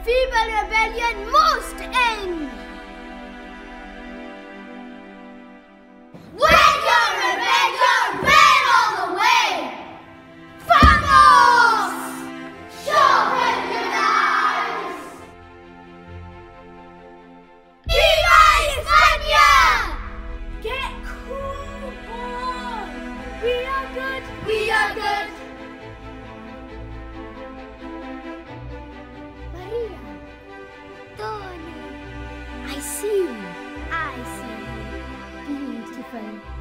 feeble rebellion must end! When you're rebellion, rain all the way! Vamos! Sharpen your knives! Viva España! Get cool, boy! We are good! We are good! Maria, Tony, I see you. I see you. Beautiful.